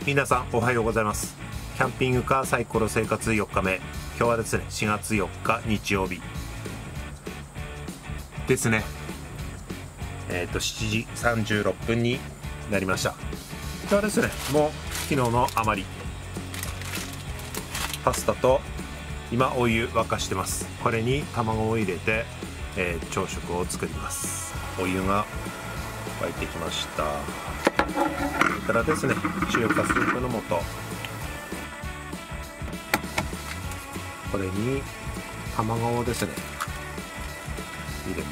皆さんおはようございます。キャンピングカーサイコロ生活4日目。今日はですね4月4日日曜日ですね。7時36分になりました。今日はですねもう昨日の余りパスタと今お湯沸かしてます。これに卵を入れて、朝食を作ります。お湯が沸いてきました。それからですね中華スープの素、これに卵をですね入れます。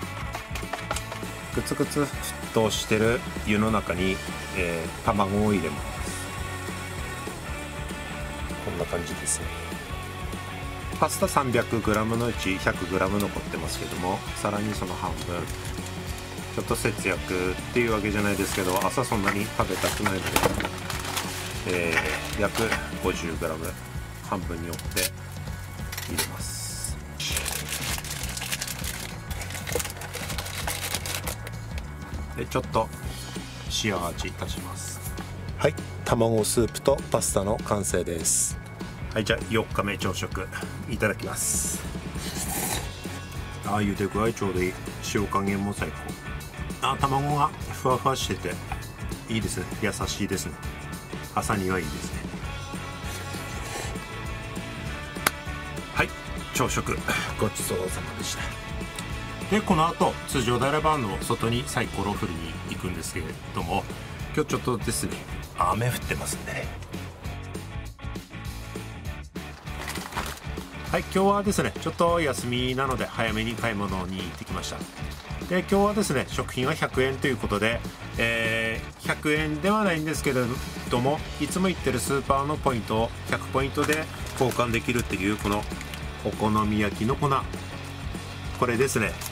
グツグツ沸騰してる湯の中に、卵を入れます。こんな感じですね。パスタ 300g のうち 100g 残ってますけども、さらにその半分、ちょっと節約っていうわけじゃないですけど、朝そんなに食べたくないので、約 50g 半分に折って入れます。でちょっと塩味足します。はい、卵スープとパスタの完成です。はい、じゃあ4日目朝食いただきます。茹で具合ちょうどいい。塩加減も最高。卵がふわふわしてていいですね。優しいですね。朝にはいいですね。はい、朝食ごちそうさまでした。でこの後通常であれば外にサイコロを振りに行くんですけれども、今日ちょっとですね雨降ってますんでね。はい、今日はですねちょっと休みなので早めに買い物に行ってきました。で今日はですね食品は100円ということで、100円ではないんですけれども、いつも行ってるスーパーのポイントを100ポイントで交換できるっていうこのお好み焼きの粉、これですね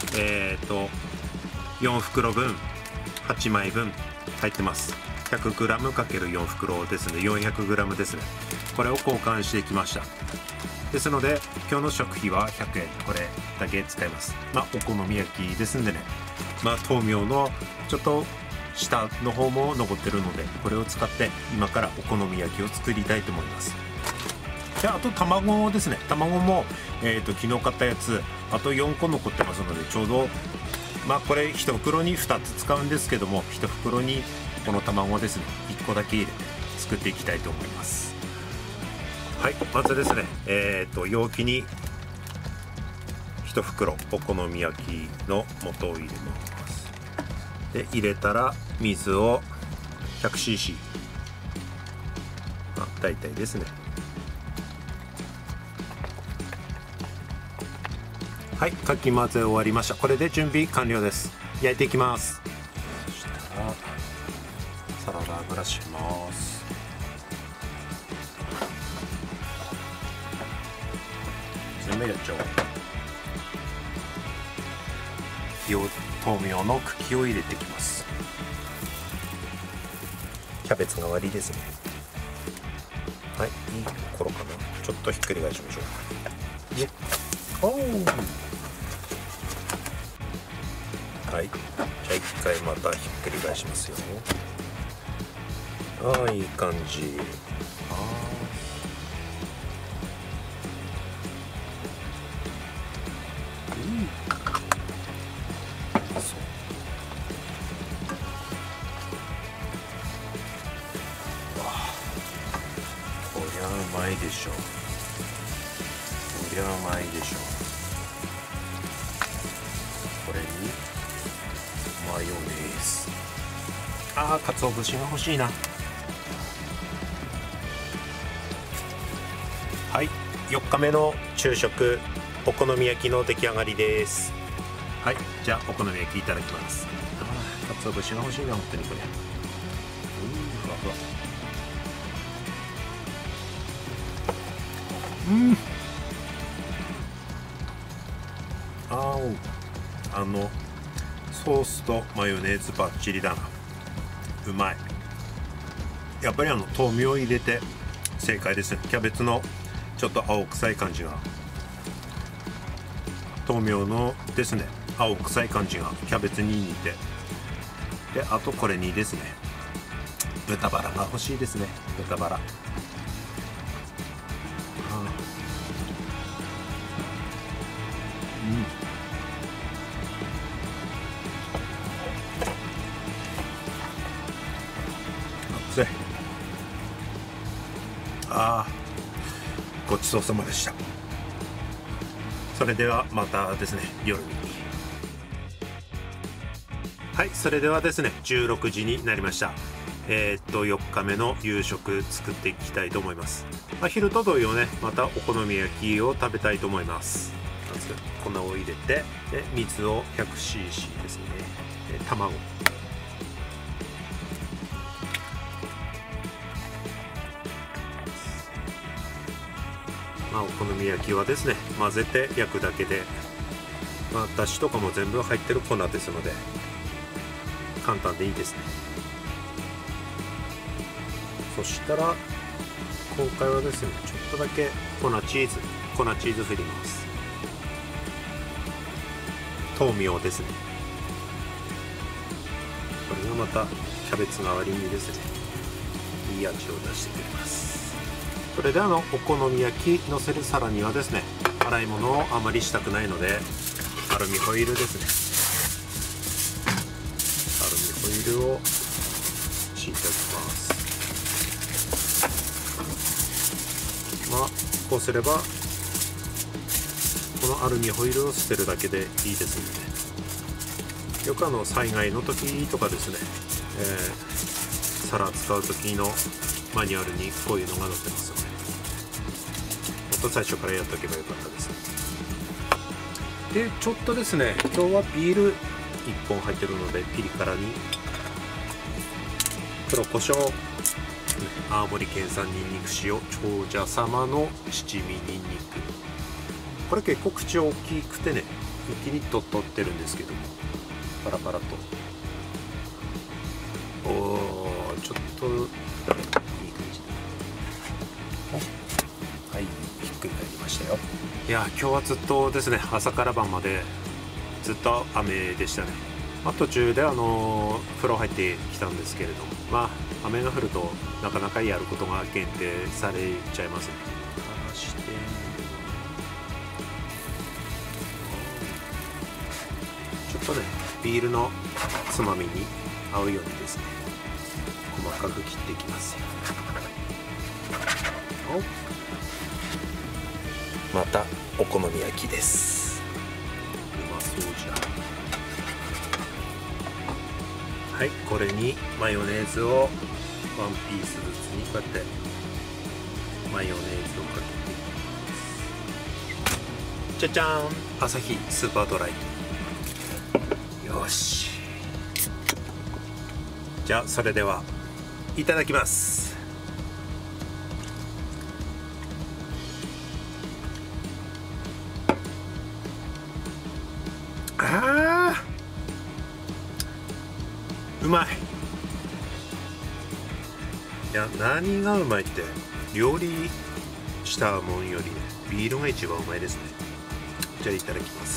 4袋分8枚分入ってます。 100g×4 袋ですね、400g ですね。これを交換してきました。ですので今日の食費は100円、これだけ使います。お好み焼きですんでね、豆苗のちょっと下の方も残ってるので、これを使って今からお好み焼きを作りたいと思います。であと卵ですね。卵も、昨日買ったやつあと4個残ってますので、ちょうどこれ1袋に2つ使うんですけども、1袋にこの卵をですね1個だけ入れて作っていきたいと思います。はい、まずですね容器に1袋お好み焼きの素を入れます。で入れたら水を 100cc、大体ですね。はい、かき混ぜ終わりました。これで準備完了です。焼いていきます。そしたらサラダ油します。全部やっちゃおう。豆苗の茎を入れていきます。キャベツ代わりですね。はい、いいところかな。ちょっとひっくり返しましょう。はい、じゃあ一回またひっくり返しますよ。いい感じ。こりゃうまいでしょ。こりゃうまいでしょ。これにマヨネーズ。鰹節が欲しいな。はい、4日目の昼食お好み焼きの出来上がりです。はい、じゃあお好み焼きいただきます。鰹節が欲しいな、本当にこれ。ふわふわ。ソースとマヨネーズバッチリだな。うまい。やっぱり豆苗入れて正解ですね。キャベツのちょっと青臭い感じが、豆苗のですね青臭い感じがキャベツに似て、であとこれにですね豚バラが欲しいですね。豚バラ。熱い。ごちそうさまでした。それではまたですね、夜に。はい、それではですね、16時になりました。4日目の夕食作っていきたいと思います。昼と同様ね、またお好み焼きを食べたいと思います。まず粉を入れて、で水を 100cc ですね。卵。お好み焼きはですね、混ぜて焼くだけで、だしとかも全部入ってる粉ですので簡単でいいですね。そしたら今回はですね、ちょっとだけ粉チーズ振ります。豆苗ですね。これがまたキャベツ代わりにですね、いい味を出してくれます。それでお好み焼きのせる皿にはですね、洗い物をあまりしたくないのでアルミホイルですね。アルミホイルを敷いておきます。こうすればこのアルミホイルを捨てるだけでいいですので、よく災害の時とかですね、皿使う時のマニュアルにこういうのが載ってますので、もっと最初からやっておけばよかったです。でちょっとですね、今日はビール1本入ってるので、ピリ辛に黒胡椒、青森県産にんにく塩、長者様の七味にんにく。これ結構口大きくてね、一気に取ってるんですけども、パラパラと。ちょっといい感じ。はい、ひっくり返りましたよ。いや、今日はずっとですね、朝から晩までずっと雨でしたね。途中で風呂入ってきたんですけれども、雨が降るとなかなかやることが限定されちゃいますね。ちょっとね、ビールのつまみに合うようにですね、細かく切っていきますよ。またお好み焼きです。うまそうじゃ。はい、これにマヨネーズを1ピースずつにこうやってマヨネーズをかけていきます。じゃじゃーん、アサヒスーパードライ。よし、じゃあそれではいただきます。うまい。いや、何がうまいって、料理したもんよりビールが一番うまいですね。じゃあいただきます。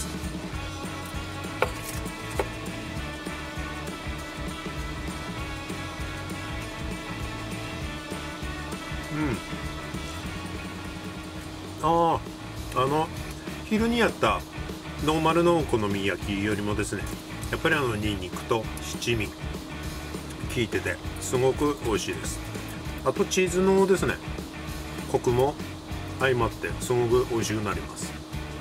昼にやったノーマルのお好み焼きよりもですね、やっぱりニンニクと七味効いててすごく美味しいです。あとチーズのですね、コクも相まってすごく美味しくなります。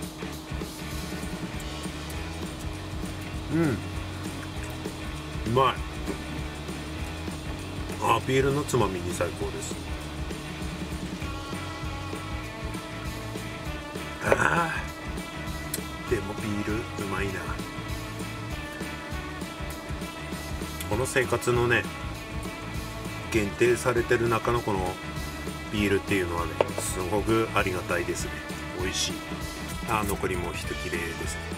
うまい。ビールのつまみに最高です。でもビールうまいな。この生活のね、限定されてる中のこのビールっていうのはね、すごくありがたいですね。美味しい。残りも一切れですね。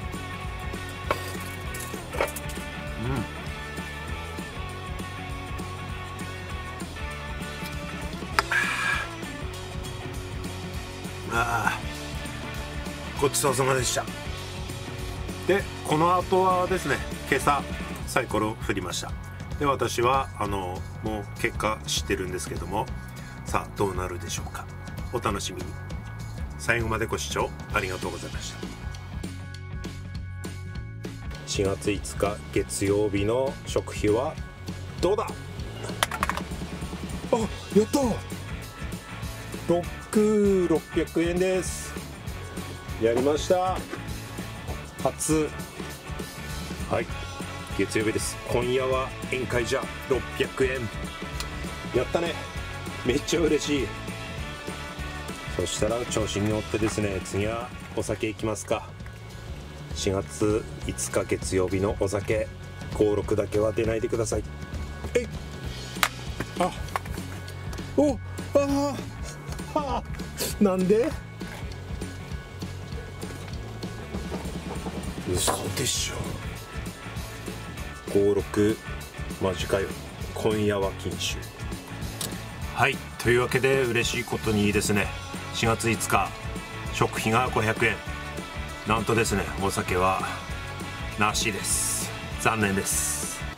ごちそうさまでした。でこの後はですね、今朝サイコロ振りました。 で私はもう結果知ってるんですけども、さあどうなるでしょうか。お楽しみに。最後までご視聴ありがとうございました。4月5日月曜日の食費はどうだ。あ、やった600円です。やりました。初、はい、月曜日です。今夜は宴会じゃ600円。やったね、めっちゃ嬉しい。そしたら調子に乗ってですね、次はお酒いきますか。4月5日月曜日のお酒56だけは出ないでください。えい、あ、お、あ、なんで？嘘でしょ。56マジかよ。今夜は禁酒。はい、というわけで嬉しいことにですね、4月5日食費が500円、なんとですねお酒はなしです。残念です。